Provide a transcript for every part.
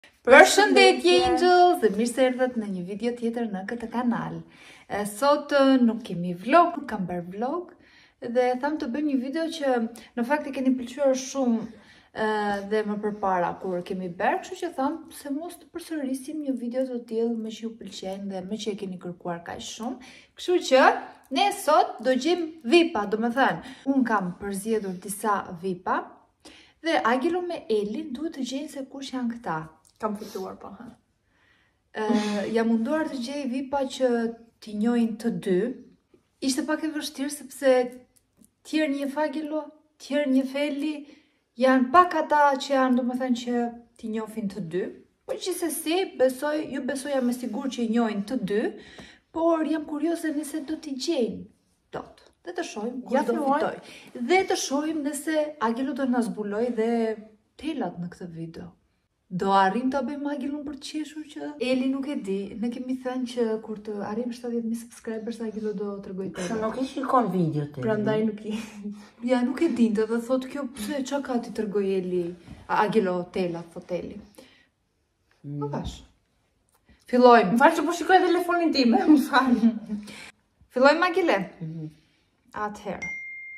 Përshëndetje Angels, dhe mirë se erdhët në një video tjetër në këtë kanal. Sot nuk kemi vlog, nuk kam bërë vlog, dhe tham të bëjmë një video që në fakt e keni pëlqyer shumë dhe më përpara kur kemi bërë, kështu që tham se mos të përsërisim një video të tillë me që ju pëlqen dhe me që e keni kërkuar kaq shumë. Kështu që ne sot do gjejmë VIP-a, domethënë, un kam përzgjedhur disa VIP-a dhe Agilo me Elin duhet të gjejnë se kush janë këta. Kam fituar po, ha. Jam munduar të gjej VIP-a që t'i njohin të dy. Ishte pak e vështirë sepse tjerë një Agilo, tjerë një Feli, janë pak ata që janë, domethënë që t'i njohin të dy. Po gjithsesi, ju besoj jam e sigurt që i njohin të dy, por jam kurioze nëse do t'i gjejnë dot. Dhe të shohim kush do fitoj. Dhe të shohim nëse Agilo do na zbuloj dhe telat në këtë video. Do arrim të bëjmë Agilon për të qeshur që Eli nuk e di. Ne kemi thënë që kur të arrim 70.000 subscribers Agilo do t'rregoj telat. Se nuk i shikon videot e. Prandaj nuk i. Ja, nuk e dinte dhe thot kjo pse çka ka ti t'rregoj Eli Agilo telat, thot Eli. Po bash. Fillojmë. Më fal që po shikoj telefonin tim, më fal. Fillojmë Agile. Atëherë.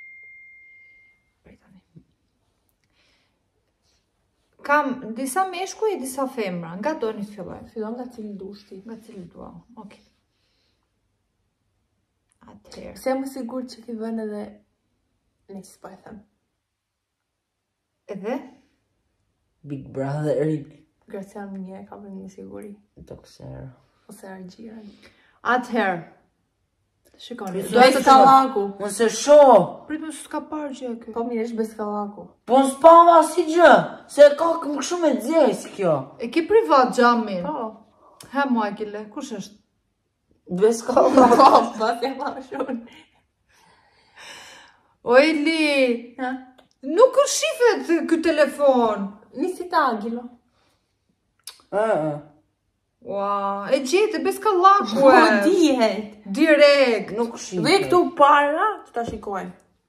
Kam disa meshkuj e disa femra. Nga doni të fillojmë? Fillon nga cili dush ti. Nga cili dua. Okej. Atëherë. Pse jam i sigurt që ki vënë edhe ne s'po e them. Edhe? Big Brotherin. Gracian një ka vënë një siguri. Toksera. Ose Argjira. Atëherë. Shikoni. Do të Beskallaku. Mos e shoh. Prit më s'ka parë gjë kjo. Po mirë, është Beskallaku. Po s'pava si gjë. Se ka kështu me xhes kjo. E ki privat xhamin. Po. Ha mo Agile, kush është? Beskallaku. Pas e pa shumë. O Eli, Ha? nuk është shifet ky telefon. Nisi ta Agilo. Ua, e gjete Beskallaku Po e. dihet. Direkt. Nuk shih. Dhe këtu para të ta shikojnë.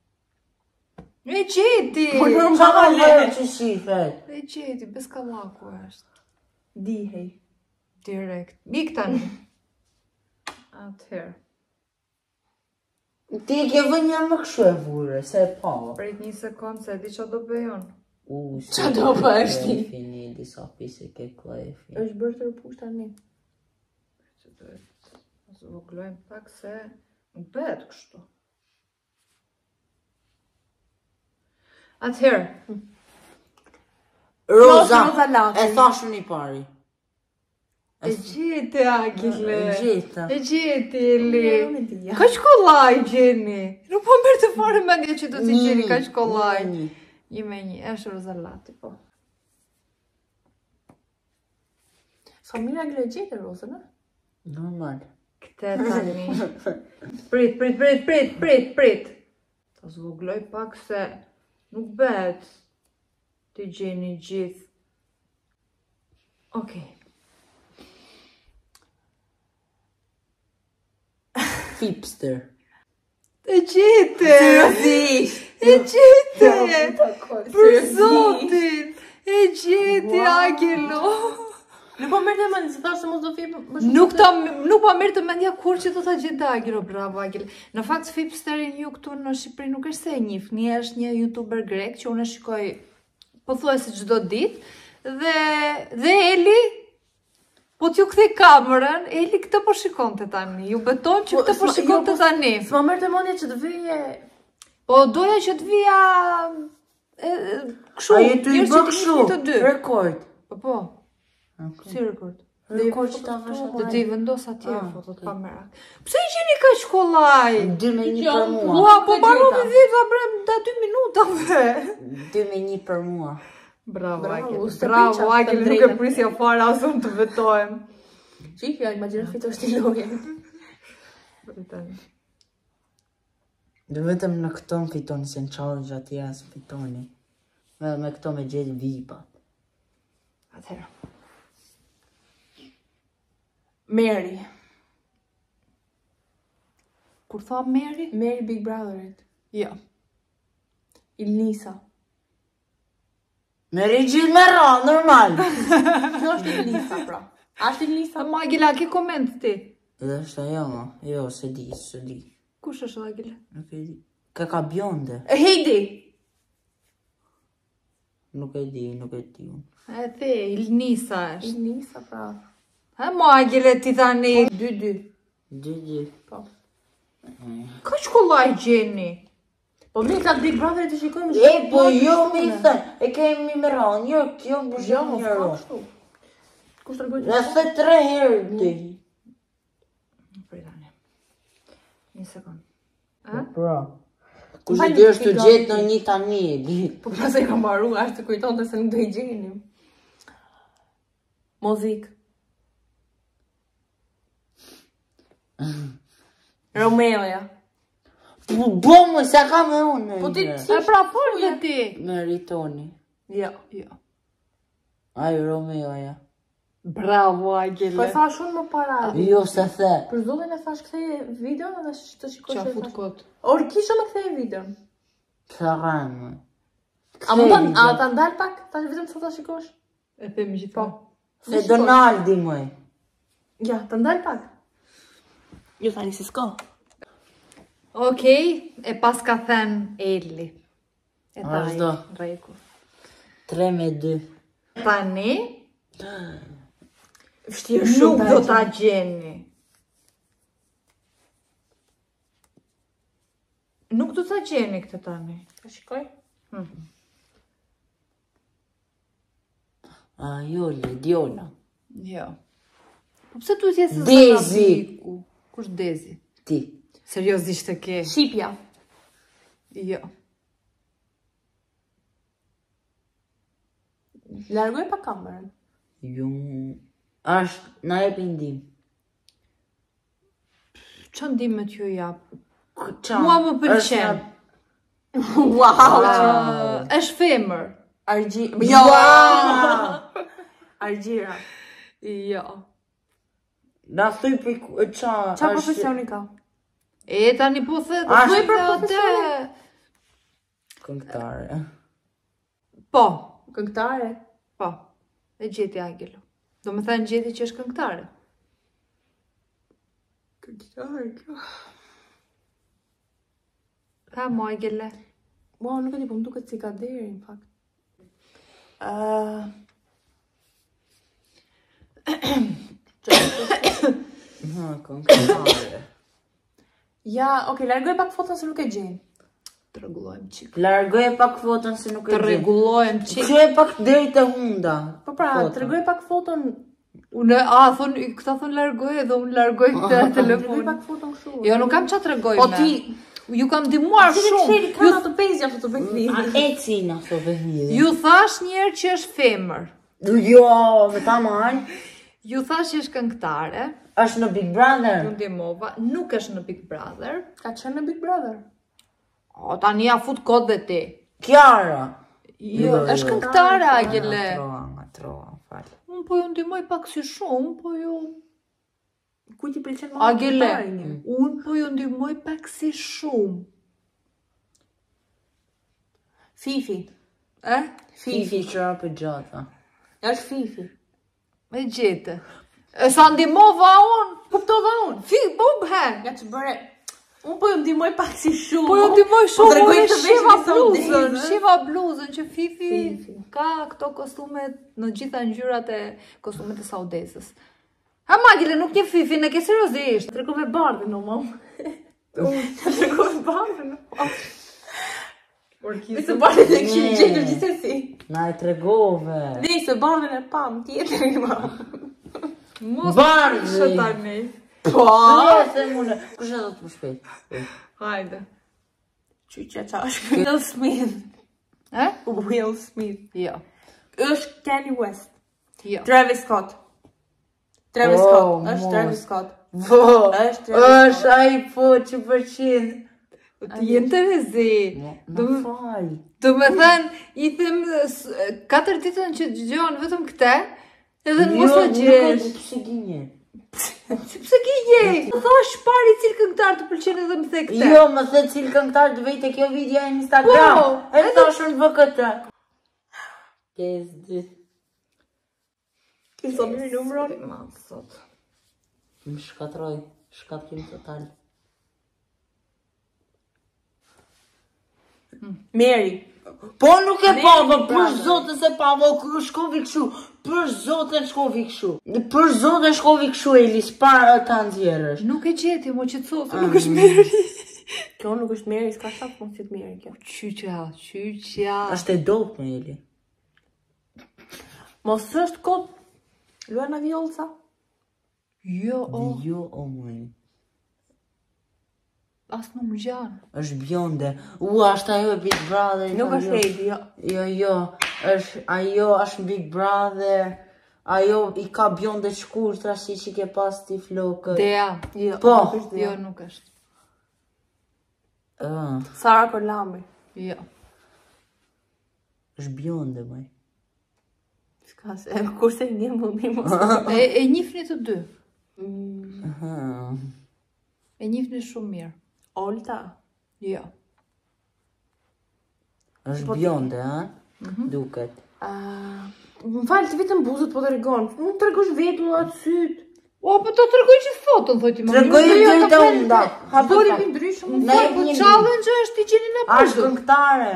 E gjeti. Po Çfarë normale. që shifet? E gjeti, Beskallaku është. Dihej. Direkt. Mik tani. Atëherë. Ti e ke vënë një më kështu e vure, se e pa. Prit një sekond se e di që do bëjon. Qa do bësh ti? Fini disa pise ke klefi. Është bërë të rëpush tani. Që duhet zvoglojmë pak se nuk bëhet kështu. Atëherë. Roza. Roza Lati. E thash unë i pari. E gjete Agile. E gjeta. E gjeti Eli. Unë e dija. Kaq kollaj gjeni. Nuk po merr të fare mendja që do t'i gjeni kaq kollaj. Një me një, është Roza Lati, po. Ska mirë Agilo e gjetë Rozën, a? Normal. Këtë tani. Prit. Ta zvogloj pak se nuk bëhet të gjeni gjithë. Okej. Hipster. E gjete! Seriozisht! E gjete! Për zotin! E gjete, Agilo! Nuk po merr të mend, se thash se mos do fip. Nuk po merr të mendja kur që do ta gjete Agilo, bravo Agilo. Në fakt Fipsterin ju këtu në Shqipëri nuk është se e njihni, është një youtuber grek që unë e shikoj pothuajse çdo ditë dhe Eli po t'ju kthej kamerën, Eli këtë po shikonte tani. Ju beton që këtë po shikonte tani. S'ma merr të mendje që të vije. Po doja që të vija kështu. A jetu i bë kështu? Rekord. Po. Si rekord? Rekord që ta vash Do t'i vendos atje fotot kamera. Pse i gjeni kaq kollaj? 2-1 për mua. Ua, po mbaroj me vita da 2 minuta ve. 2-1 për mua. Bravo Agil. se Bravo priqa, Agil, të nuk e drejtën. prisja fare as unë të vetohem. Çikja, imagjino fitosh ti lojen. Dhe vetëm në këto më fitoni, se në challenge ati as fitoni. Me këto me gjetë VIP-at. Atëherë. Mary. Kur tha Mary? Mary Big Brotherit. Jo. Ilnisa. Me Regil me ra, normal. Kjo është Elisa, pra. Ashtë Elisa? Magila, ke koment ti? Dhe është ajo, ma. Jo, se di. Kush është Magila? Nuk e di. Ka bjonde. Heidi! Nuk e di unë. E the, Ilnisa është. Elisa, pra. Ha, Magile, ti tani. 2-2. 2-2. Po. Ka shkollaj gjeni? Po me ka Big Brother të shikojmë. E, po jo me i thënë. E kemi me ra, jo më Jo, shumë më njëro. kështu. Kush të rgojtë? Dhe se 3 herë ti. Prej tani. Një sekund. Pra. Kush e di është të gjetë në një tani e di. Po pas e ka marru, ashtë të kujton të se nuk do i gjenim. Mozik. Romeoja. Po më, se ka me unë. Po ti E pra folje ti. Me Ritoni. Jo. Ai Romeoja. Bravo, Po Agile. e tha shumë më para. Jo se the. Për zullin e thash ktheje video dhe të shikosh. Qa fut kot. Or kisha me ktheje video. Sa ranë. A më ta ndal pak? Ta vetëm sa ta shikosh? E themi gjithë. Po. Se Donaldi mëj. Ja, ta ndal pak. Jo tani si s'ka. Okej, e pas ka thënë Eli. E Vazhdo. Reku. 3-2. Tani, Vështirë nuk shumë do ta gjeni. Nuk do ta gjeni këtë tani. Ta shikoj. Jo, Lediola. Jo. Po pse tu t'je se Dezi. Zanabiku? Kush Dezi? Ti. Seriozisht e ke? Shqipja. Jo. Largoj pa kamerën. Jo. Ashtë, na e pindim. Qa ndimet ju jap? Qa? Mua më pëlqen. Wow! Është femër. Argjira. Jo! Argjira. Jo. Na thuj për qa? Qa profesioni ka? E tani po the, Ashtë- thuj për atë. Këngtare. Po, Këngëtare. po. E gjeti Agilo. Do me thënë gjeti që është këngëtare. Këngëtare, kjo. Ka mo Agile. Wow, nuk e di, po më duket si ka deri, në fakt. Këngtare. Ja, okej, largoj pak foton se nuk e gjenë. Të rregullojmë qik. Largoj pak foton se nuk e Të gjen. rregullojmë qik. Që e pak deri të hunda. Po pra, Foton. të rregoj pak foton. Unë, këta thonë largoj edhe unë largoj këtë Të rregoj telefon. pak foton kështu. Jo, nuk kam qa të regoj Po me. ti, Ju kam dimuar shumë. Sheri, ka ato pezja ato të bëjnë. E cina so vehide. Ju thash njerë që është femër. Jo, me ta marrë. Ju thash që është këngëtare. Është në Big Brother. Ju ndihmova. Nuk është në Big Brother. Ka qenë në Big Brother. O, tani ja fut kod dhe ti. Kiara. Jo, është këngëtare, Agile. Nga trova, falë. Unë po ju ndihmoj pak si shumë, po ju... Ku ti pëlqen më? Agile, këngëtare një? unë po ju ndihmoj pak si shumë. Fifi. Fifi qëra për gjata. Është Fifi. Me gjete. E sa ndihmova unë? Kuptova unë. Po bhe. Nga që bëre. Unë po ju ndihmoj pak si shumë. Po ju ndihmoj shumë, Po tregoj unë të shiva veshë bluzën, bluzën. shiva bluzën që Fifi Fifi. ka këto kostumet në gjitha ngjyrat e kostumet e saudesës. Ha Magile, nuk një Fifi, në ke seriozisht. Tregove bardhën o mam. Tregove bardhën o mam. Nëse bardhën e këshim gjendur gjithsesi. Na e tregove. Nëse bardhën e pam, tjetër i mam. Mos Bardhi. shë tani. Po. Se mune. Kushe do të më shpejt? Hajde. Qyqja qa është Will Smith. E? Will Smith. Jo. Është Kanye West. Jo. Travis Scott. Travis Oh, Scott. Është mos. Travis Scott. Po. Është Travis është ai po që përqin. Ti jenë të rezi. Më fal. Do me thënë, i them 4 ditën që gjëon vetëm këte, edhe në mos të gjesh. Pse gjinje? Pse ki je? Thash pari cilë këngëtar të pëlqen edhe më the këte. Jo, më the cilë këngëtar të vejte kjo video në Instagram. Po, E thashën vë këtë. 5-2. Kim sot mirë numëron? Sot. Më shkatroj. Shkatrim total. Meri. Po nuk e Ne pava, Big për Brother. zotën se pava, shkovi këshu. Për zotën shkovi këshu. Për zotën shkovi këshu, Elis, para ta nxjerrësh. Nuk e gjeti, mo që të thosë. Nuk është Meri. Kjo nuk është Meri, s'ka sa funksit Meri kjo. Qyqja. Është e dopt me Eli. Mos është kot. Luana Vjollca. Jo, Jo, o mëj. as nuk më gjanë. Është bjonde. Është ajo e Big Brother. Nuk është Heidi, jo. Jo. Ajo është Big Brother. Ajo i ka bjonde shkurtra si që ke pas ti flokët. Dea. Jo, Po. nuk është Jo, Dea. nuk është. Sara Korlami. Jo. Është bjonde, mëj. S'ka se, kurse një më mirë mos. E njifni të dy. E njifni shumë mirë. Olta. Jo. Është bjonde, ha? Duket. Më falë, të vitën buzët po të regon. Nuk të regosh vetu atë sytë. O, po të tërgoj që fotën, thoj ti më. Tregoj deri te unda. Ha bori mi ndryshëm. Më falë, po challenge është i gjeni në Është buzët. këngëtare.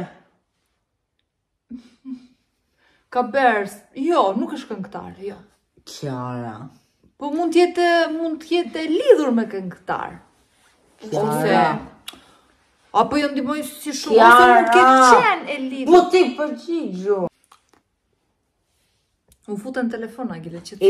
Ka bers. Jo, nuk është këngëtar, jo. Kiara. Po mund t'jetë lidhur me këngëtar. Ose apo jo ndihmoj si shumë, ose Kiara. mund t'ketë qenë e lidhur. Po ti përgjigjo. Më futën në telefon, Agile, që të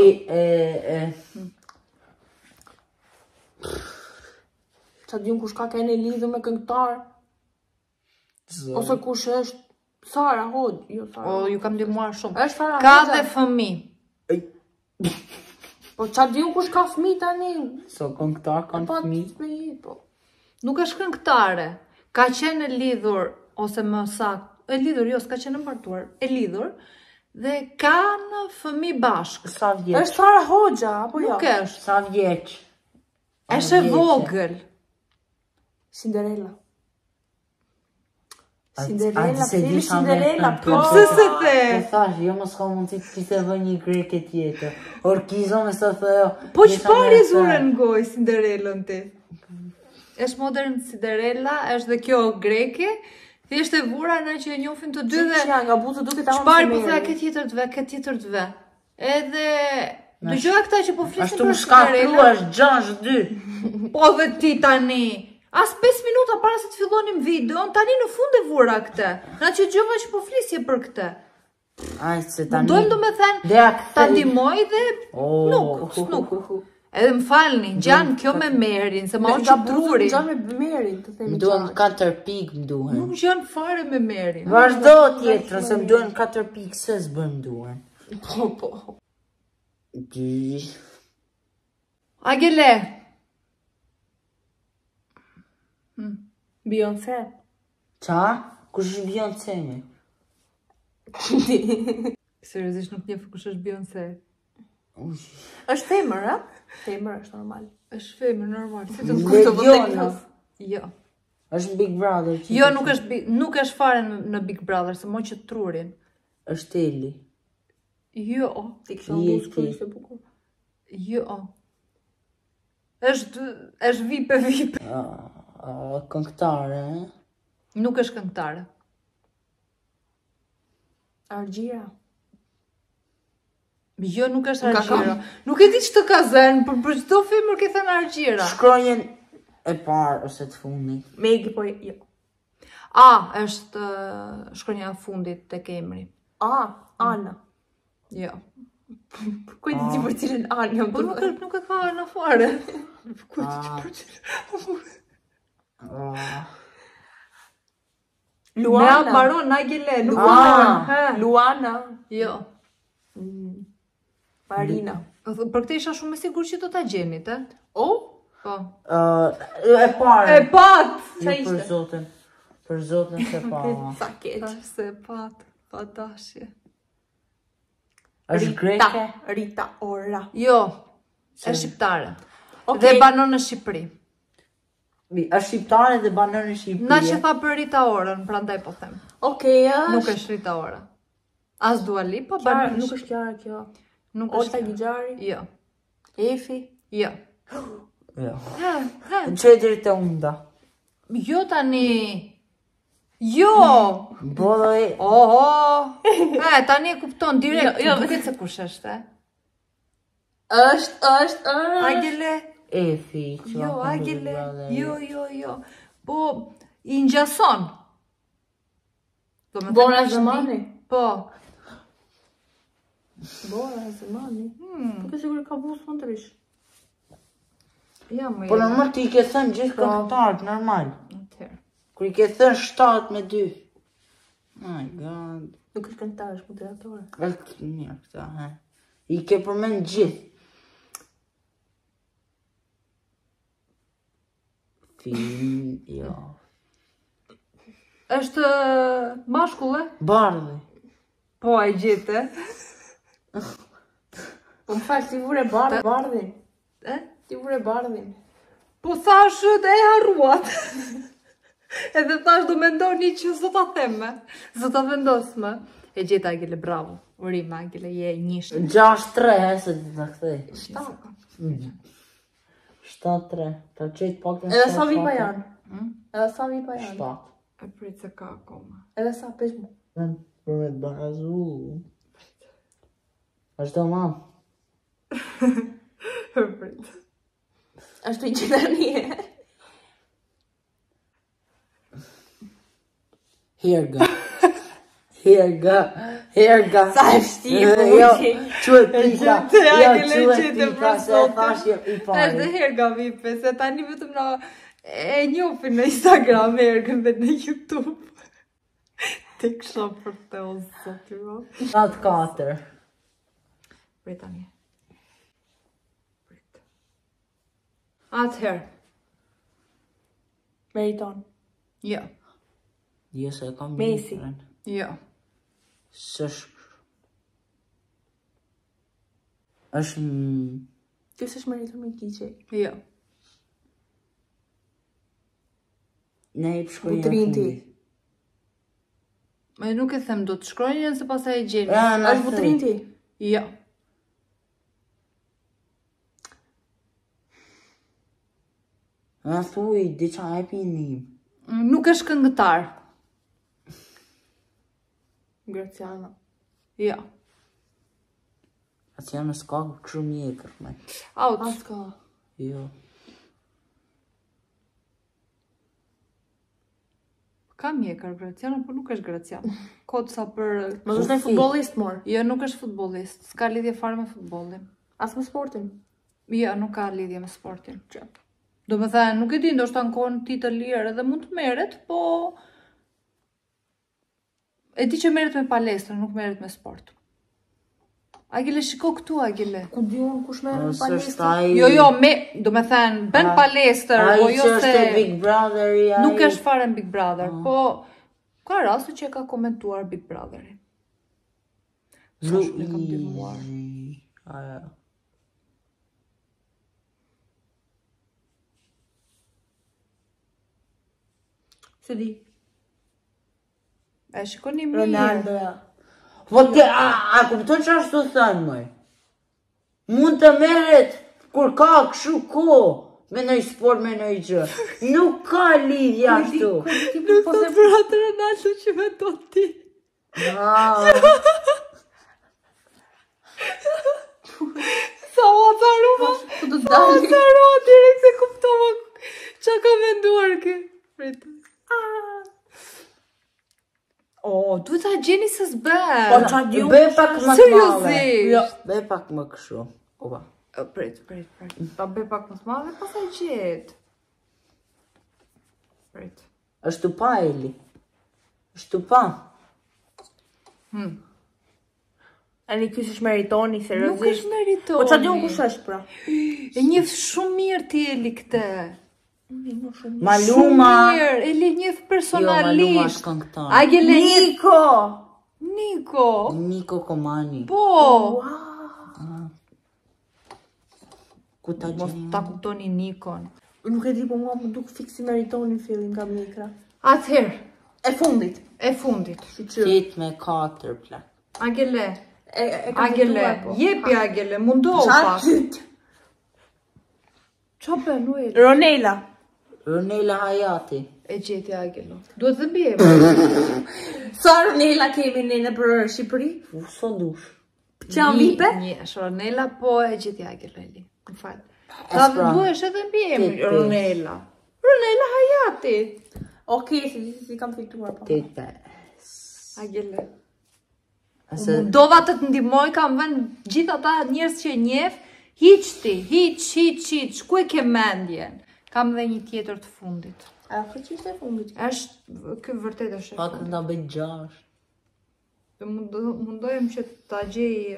Qa diun kush ka kene lidhur me këngëtar. Ose kush është Sara Hoxha. Jo, Sara. O, ju kam ndihmuar shumë. Është Sara Ka Hoxha. dhe fëmi. Po qa diun kush ka fëmi tani. So këngëtar kanë Po fëmijë. fëmi, po. Nuk është këngëtare. Ka qenë e lidhur, ose më saktë, e lidhur, jo, s'ka qenë e martuar, e lidhur, dhe kanë fëmi bashkë. Sa vjeç? Është Sara Hoxha, apo jo? Nuk është. Sa vjeç? Është e vogël. Cinderella. A- Cinderella, a- se Fili disha me Cinderella, këngë. po. Pse se the? Po thash, jo mos ka mundësi të kishte dhe një greke tjetër. Orkizo me sa thëjo. Po çfarë zure në gojë Cinderellën ti? Është modern Cinderella, është dhe kjo greke, thjesht e vura në që e njohin të dy dhe Që nga buzë duke ta çfarë po thua këtë tjetër të ve, këtë tjetër të ve. Edhe dëgjoja këta që po flisin Ashtu për më shkatru Cinderella. është 6-2. Po dhe ti tani. As 5 minuta para se të fillonim videon, tani në fund e vura këtë. Na që gjova që po flisje për këtë. Aj, se tani... Dojmë do me thënë, Dea ta këtë... ndihmoj dhe nuk. Edhe më falni, gjanë kjo me Merin, se ma o që trurin. Gjanë me Merin, të themi Më duhen 4 pikë, më duhen. Nuk gjanë fare me Merin. Vazhdo tjetër, se më duhen 4 pikë, se s'bën më duhen. Po. Agele. Beyoncé. Qa? Kush është Beyoncé me? Seriozisht nuk njeh kush është Beyoncé. Është femër, a? Femër është normal. Është femër normal, si të Legjona. Jo. Është Big Brother. që Jo, të- nuk është fare në Big Brother, se mo që trurin. Është Eli. Jo, Ti kisha mbus kështu ishte bukur. jo. Është vipe. Këngëtare, Nuk është këngëtare. Argjira. Jo, nuk është Nuk ka Argjira. Nuk e di ç'të ka zënë, për çdo femër ke thënë Argjira. Shkronjën e parë ose të fundit. Megi, po jo. Është shkronja e fundit tek emri. Ana. Jo. Ku e di ti për cilën Ana? Po nuk e ka në fare. Ku e di që për Luana. Me Maron, Nagele, nuk Luana. Jo. Marina. Për këtë isha shumë e sigurt që do ta gjenit, e? O? Po. E parë. E pat! Jo, për zotin. Për zotin se pa. Sa keq. Se pat, pa dashje. Është greke? Rita Ora. Jo, është shqiptare. Okej. Dhe banon në Shqipëri. Është shqiptare dhe banon në Shqipëri. Na që tha për Rita Orën, prandaj po them. Okej, Nuk është Rita Ora. As Dua Lipa, Kiara, nuk është Kiara kjo. Nuk Olta është. Gjigjaри, Jo. Efi. Jo. Jo. Ha. Në që e drejtë unda. Jo tani. Jo. Bodo e... Oho. Tani e kupton direkt. Jo, duket se kush është, Është. Agile. Efi. Jo, Agile. Jo. Po, i ngjason. Bora Zemani. Po. Bora Zemani. Po ke sigur ka bus mëndrish. Ja, më Po normal ti i ke thënë gjithë këngëtarët, normal. Atëherë. Kur i ke thënë 7-2. My god. Nuk është këngëtar, është moderatore. Është mirë këta, he. I ke përmend gjithë. Film, jo. Është mashkull, Bardhi. Po, e gjete. Po më falë, ti vure bardhin. Ti vure bardhin. Po thash dhe e harruat. Edhe thash do mendoni që zë ta theme. Zë ta vendosme. E gjeta Agile, bravo. Urime Agile, je njështë. 6-3, se ti ta kthej. 7. 7-3. Ta qejtë pak në Edhe sa vipa janë? Edhe sa vipa janë? 7. E prit se ka akoma. Edhe sa pesh mu? Për me të barazu. Ashtë do mam. E prit. Ashtu i qëta një. Herga. Sa e shtipu Jo, që. quet pika. Gjete, Jo, Agile, quet gjete, pika, për se e sote. thash i Është pari. dhe herga vipe, se tani vetëm na e njofin në Instagram hergën dhe në YouTube. Te kësha për te o zoti, ro. 7-4. Prit tani. Prit. Atëherë. Meriton. Jo. Jo, se e kam Messi. mirë. Jo. është Ty s'është meriton me kiqe. Jo. ne i pëshkojnë Butrinti. Me nuk e them do të shkronjën se pasaj e gjeni. Është Butrinti. Jo. Në thuj, diqa e pinim. Nuk është këngëtar. Graciano. Jo. Atë janë s'ka këshu mjekër, me. Out. Aska. Jo. Ka mjekër Graciano, por nuk është Graciano. Kotsa për... Më është një futbolist, mor. Jo, nuk është futbolist. S'ka lidhje fare me futbolin. As me sportin. Jo, nuk ka lidhje me sportin. Do me thënë, nuk e di, ndoshta në kohën ti të lirë edhe mund të merret, po... E di që merret me palestra, nuk merret me sport. Agile, shiko këtu, Agile. Ku di unë kush merr në Ose palestër? është ai... Jo, do me thënë, bën palestër, Ai po që jo është se... Big Brother i ai... Nuk është fare në Big Brother, po... Ka raste që e ka komentuar Big Brotherin. Sa shumë e kam dimuar. Aja. Se di. E shikoni mirë. Ronaldo, ja. Po te, a kupton që ashtu thënë, mëj? Mund të merret kur ka këshu ko, me nëj sport, me nëj gjë. Nuk ka lidhja ashtu. Nuk thot për atë Ronaldo që me do ti. Sa o atharuma. Ku do të Sa o dalë? atharuma direkt se kuptova që ka menduar kë. Pritë. O, duhet ta gjeni se s'bën. Po qa di Be pak më të madhe. Seriozisht? Jo, be pak më këshu. Opa. Prit. Ta bëj pak më të madhe, pastaj gjet. Prit. është pa Eli. është pa. Ani ky s'është meritoni, Nuk seriozisht. është meritoni. Po qa di unë kush është, pra? E njeh shumë mirë ti Eli këtë. Maluma. Shumë mirë, Eli njeh Jo, Maluma personalisht. është këngëtar. Agile Niko! Niko. Niko Komani. Po. Ku ta Mos gjeni? ta kuptoni Nikon. Nuk e di, po mua më duk fiksi meritoni në fillim nga Mikra. Atëherë, E fundit. e fundit. Shqyqyr. Qit me 4 plak. Agele. E kam Agele, fituar, po. jepi Agele, mundohu pak. Qa për Noel? Ronela. Ronela Hayati. E gjeti Agelo. Duhet të bje. Sa Ronela kemi ne për Shqipëri? Sa dush. Që janë vipe? Një, Ronela, po e gjeti Agelo, Eli. Më falë. Ta pra. duhesh edhe bje Te. Ronela. Ronela Hayati. Okej, si kam fituar, po. Tete. Agele. Ase Dova të të ndihmoj, kam vënë gjithë ata njerëz që e njeh, hiq ti, hiq, ku e ke mendjen? Kam dhe një tjetër të fundit. A që ishte fundit? Kë vërtet është. pak nda bëj 6. Mundojem që ta gjej.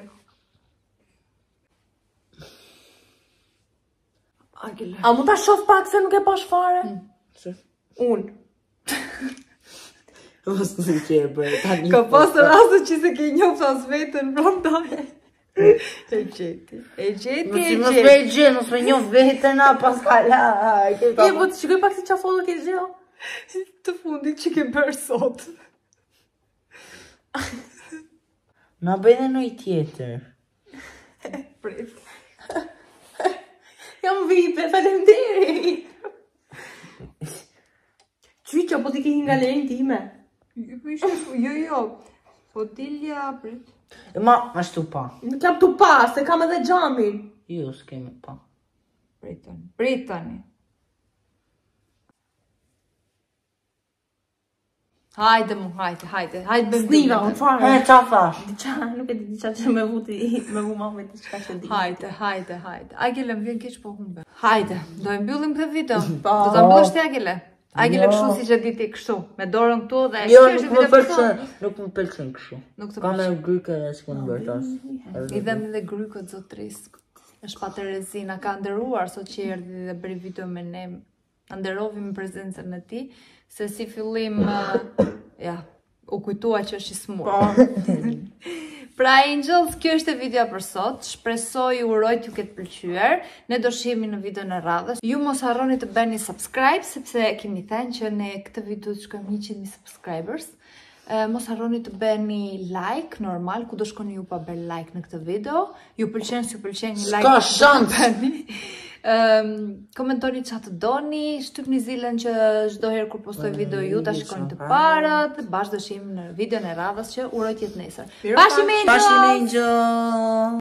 Agele. A mund ta shoh pak se nuk e pash fare? Unë. Mos të që e bërë, tani. Ka pasur raste që se ke njoft as vetën prandaj. E gjeti. Mos me e gjë, mos me njoh vetën, a pas kala. Po të shikoj pak si çfarë foto ke gjeo. Të fundit që ke bërë sot. Na bëjnë në i tjetër. Prit. Jam vipe, faleminderit. Qyqa, po ti ke një galerin time. Jo. Fotilja, prit. Ma ashtu pa. Nuk jam tu pa, se kam edhe xhamin. Jo, s'kemi pa. Pritani. Hajde bëjmë. Sniva, unë fare. Qa thash? Diqa, nuk e di diqa që me vu mame diçka që di. Hajde. Agele, më vjen keq po humbe. Hajde, do e mbyllim këtë video. Do ta mbyllësh ti Agele? Agele kështu siç e di ti kështu, me dorën këtu dhe Jo, nuk më pëlqen kështu. Nuk të Ka me gryke e s'kon bërë tas. I dhem edhe grykët zotris. Është pa Terezi, na ka nderuar sot që erdhi dhe bëri video me ne. Na nderovi me prezencën e tij, se si fillim u kujtua që është i smur. Pra Angels, kjo është e video për sot. Shpresoj, uroj t'ju ketë pëlqyer. Ne do shihemi në video në radhës. Ju mos harroni të bëni subscribe, sepse kemi thënë që ne këtë video të shkojmë 100.000 subscribers. Mos harroni të bëni like, normal, ku do shkoni ju pa bërë like në këtë video. Ju pëlqen, s'ju pëlqen një like. Ska shans! Komentoni çfarë të doni, shtypni zilën që çdo herë kur postoj video ju ta shikoni të parët. Bashkë do shihemi në videon e radhës që uroj të jetë nesër. Pashim Angel!